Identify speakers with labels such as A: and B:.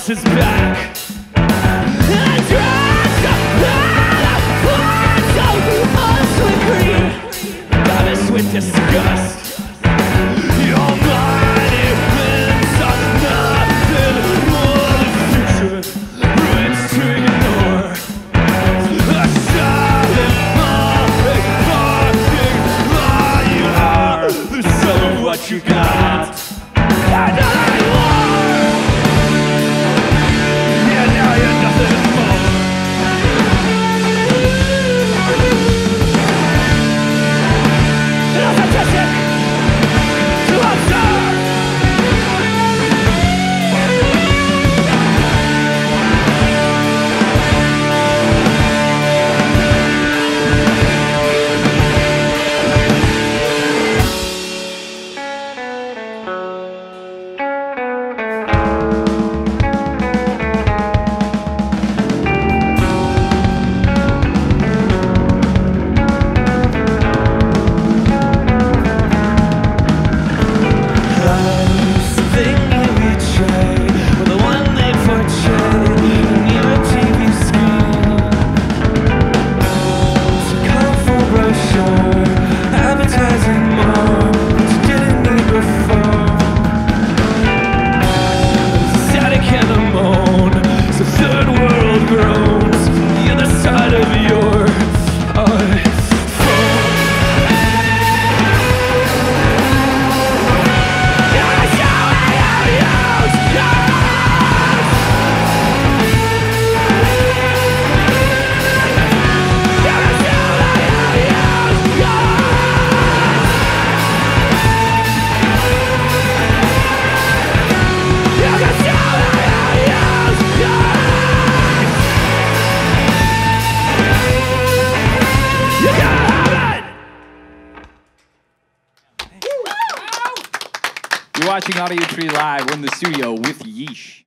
A: boss is back. And dressed with disgust. Your mighty winds are nothing more than future ruins to ignore. A silent falling, barking lie you are, the sum of what you got. And now you are. Yeah, now you're nothing more.
B: You're watching Audiotree Live. We're in the studio with Yeesh.